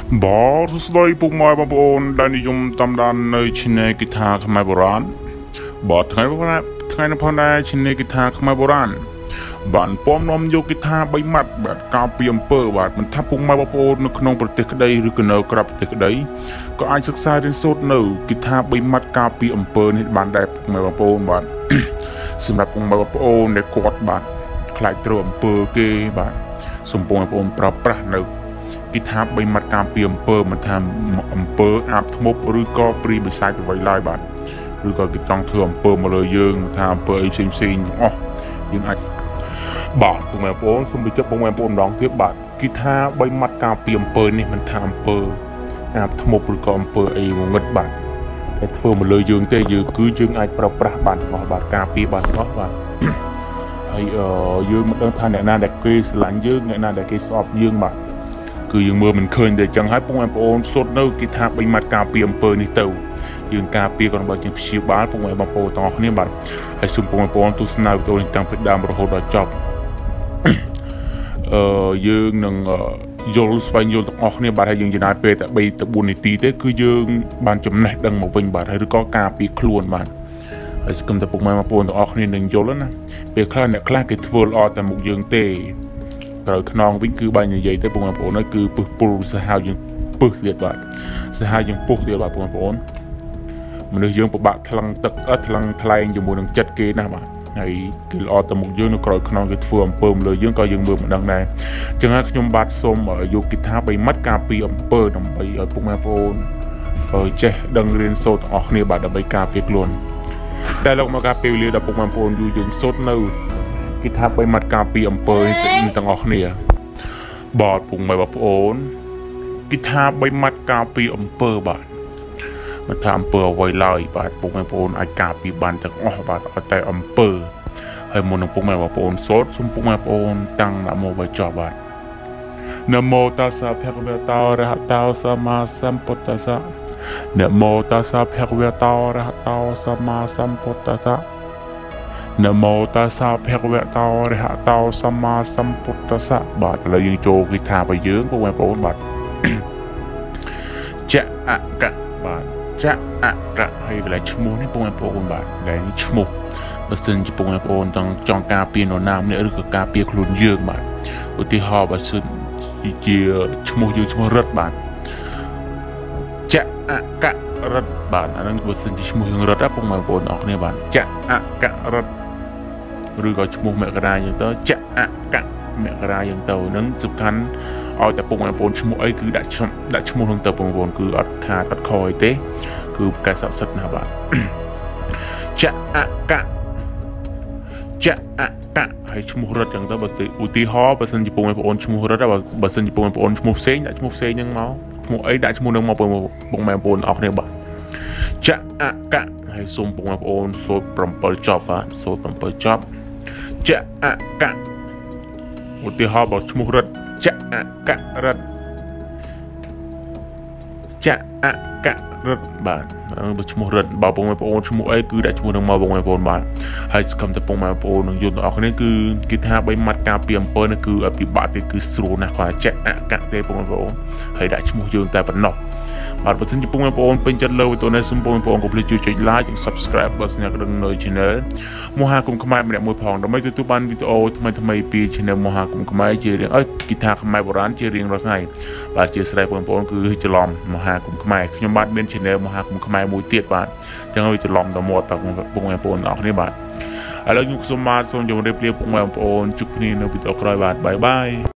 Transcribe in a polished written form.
Bỏ sợi bụng mai bông bồn đàn yum tam đàn nơi chín nê guitar khmer boran. Bỏថ្ងៃនៅផងដែរឈិនguitar khmer boran បានពំនាំយក guitar 3ម៉ាត់បាទការពីអំពើបាទមិនថាពុកម៉ែបងប្អូននៅក្នុងប្រទេសក្តីឬក៏នៅក្រៅប្រទេសក្តីក៏អាចសិក្សារៀនសូត្រនៅ guitar 3ម៉ាត់ការពីអំពើនេះបានដែរពុកម៉ែបងប្អូនបាទ សម្រាប់ពុកម៉ែបងប្អូនដែលគាត់បាទខ្លាចត្រូវអំពើគេបាទសូមបងប្អូនប្រើប្រាស់នៅ guitar 3ម៉ាត់ការពីអំពើមិនថាអំពើអាបធ្មប់ឬក៏ព្រីបិសាចអ្វីឡើយបាទឬក៏គេចង់ធ្វើអំពើមកលើយើងថាអំពើអីផ្សេងទាំងអស់យើងអាចបាទពុកម៉ែបងប្អូនសូមបញ្ជាក់ពុកម៉ែបងប្អូនម្ដងទៀតបាទ guitar 3ម៉ាត់ការពីអំពើនេះមិនថាអំពើអាបធ្មប់ឬក៏អំពើអីងងឹតបាទតែធ្វើមកលើយើងទេយើងអាចប្រើប្រាស់បានរបស់បាទការពីបានរបស់បាទ ហើយយើងមិនដឹងថាអ្នកណាដែលគេស្រឡាញ់យើងអ្នកណាដែលគេស្អប់យើងបាទគឺយើងមើលមិនឃើញតែអញ្ចឹងហើយពុកម៉ែបងប្អូនសុទ្ធនៅ guitar 3ម៉ាត់ការពីអំពើនេះទៅយើងការពារក៏បើយើងព្យាបាលពុកម៉ែបងប្អូនទាំងអស់គ្នាបាទហើយសូមពុកម៉ែបងប្អូនទស្សនាវីដេអូនេះតាំងពីដើមរហូតដល់ចប់ យើងនឹងយល់ស្វែងយល់ទាំងអស់គ្នាបាទហើយយើងចំណាយពេលតែ 3 ទៅ 4 នាទីទេគឺយើងបានចំណេះដឹងមកវិញបាទហើយឬក៏ការពារខ្លួនបាទហើយស្គមតែពុកម៉ែបងប្អូនទាំងអស់គ្នានឹងយល់ណាពេលខ្លះអ្នកខ្លះគេធ្វើល្អតែមុខយើងទេត្រូវខ្នងវិញគឺបាយនិយាយទៅពុកម៉ែបងប្អូនហើយគឺពឹសពុលសាហាវយើងពឹសទៀតបាទសាហាវយើងពុះទៀតបាទពុកម៉ែបងប្អូនមនុស្សយើងពិបាកថ្លឹងទឹកថ្លឹងថ្លែងជាមួយនឹងចិត្តគេណាបាទហើយគេល្អតែមុខយើងនៅក្រោយខ្នងគេធ្វើអំពើលើយើងក៏យើងមើលមិនដឹងដែរអញ្ចឹងហើយខ្ញុំបាទសូមយក guitar 3ម៉ាត់ការពារអំពើដើម្បីឲ្យពុកម៉ែបងប្អូនចេះដឹងរៀនសូត្រទាំងអស់គ្នាបាទដើម្បីការពារខ្លួនតែលោកមកការពារវេលាដល់ពុកម៉ែបងប្អូនយូរយើងសូត្រនៅ guitar 3ម៉ាត់ការពារអំពើទាំងអស់គ្នាបាទពុកម៉ែបងប្អូន guitar 3ម៉ាត់ការពារអំពើបាទមិនថាអំពើអ្វីឡើយបាទពុកម៉ែបងប្អូនអាចការពារបានទាំងអស់បាទអត់តែអំពើហើយមុននឹងពុកម៉ែបងប្អូនសូត្រសូមពុកម៉ែបងប្អូនតាំងនមោឲ្យចប់បាទនមោតាសាភគវតោរហតោសម្មាសម្ពុទ្ធស្សនមោតាសាភគវតោរហតោសម្មាសម្ពុទ្ធស្សនមោតាសាភគវតោរហតោសម្មាសម្ពុទ្ធស្សបាទឥឡូវយើងចូលគិថារបស់យើងពុកម៉ែបងប្អូនបាទចៈអកៈបាទចៈអកៈហើយកន្លែងឈ្មោះនេះពុកម៉ែបងប្អូនបាទកន្លែងនេះឈ្មោះបើសិនជាពុកម៉ែបងប្អូនចង់ការពារនរណាម្នាក់ឬក៏ការពារខ្លួនយើងបាទឧទាហរណ៍បើសិនជាឈ្មោះយើងឈ្មោះរិទ្ធបាទចៈអកៈរិទ្ធបាទអាហ្នឹងបើសិនជាឈ្មោះយើងរិទ្ធពុកម៉ែបងប្អូនអរគ្នាបាទចៈអកៈរិទ្ធឬក៏ឈ្មោះមករាយ៉ាងទៅចៈអកៈមករាយ៉ាងទៅហ្នឹងសំខាន់ឲ្យតែពុកម៉ែបងប្អូនឈ្មោះអីគឺដាក់ឈ្មោះហ្នឹងទៅបងប្អូនគឺអត់ខាតអត់ខអីទេគឺប្រកែកស័ក្តិសិទ្ធិណាស់បាទចៈអកៈចៈអកៈហើយឈ្មោះរិទ្ធចឹងទៅបើឧទាហរណ៍បើសិនជាពុកម៉ែបងប្អូនឈ្មោះរិទ្ធបើសិនជាពុកម៉ែបងប្អូនឈ្មោះផ្សេងដាក់ឈ្មោះផ្សេងហ្នឹងមកឈ្មោះអីដាក់ឈ្មោះហ្នឹងមកពុកម៉ែបងប្អូនអរគ្នាបាទចៈអកៈហើយសូមពុកម៉ែបងប្អូនសូត្រ7ចប់បាទសូត្រ7ចប់ចៈអកៈឧទាហរណ៍បើឈ្មោះរិទ្ធចៈអកៈរិទ្ធចៈអកៈរិទ្ធបាទបើឈ្មោះរិទ្ធបើពុកម៉ែបងប្អូនឈ្មោះអីគឺដាក់ឈ្មោះនឹងមកពុកម៉ែបងប្អូនបាទហើយស្គមតែពុកម៉ែបងប្អូននឹងយល់ទាំងអស់គ្នាគឺគេថា3ម៉ាត់ការពីអំពើនេះគឺអត់ពិបាកទេគឺស្រួលណាស់គាត់ចៈអកៈទេពុកម៉ែបងប្អូនហើយដាក់ឈ្មោះយើងតែប៉ុណ្ណោះបាទបើសិនជាពុកម៉ែបងប្អូនពេញចិត្តលើវីដេអូនេះសូមពុកម៉ែបងប្អូនកុំភ្លេចជួយចុច like និង subscribe បើស្នាក់ដឹងនៅ channel មហាគុំខ្មែរម្នាក់មួយផងដើម្បីទទួលបានវីដេអូថ្មីៗពី channel មហាគុំខ្មែរជារៀងឲ្យគិថាខ្មែរបុរាណជារៀងរាល់ថ្ងៃបាទជាស្រ័យបងប្អូនគឺច្រឡំមហាគុំខ្មែរខ្ញុំបាទមាន channel មហាគុំខ្មែរមួយទៀតបាទអញ្ចឹងឲ្យច្រឡំដល់មាត់ពុកម៉ែបងប្អូនអរគ្នាបាទឥឡូវខ្ញុំសូមជម្រាបលាពុកម៉ែបងប្អូនជួបគ្នានៅវីដេអូក្រោយបាទបាយបាយ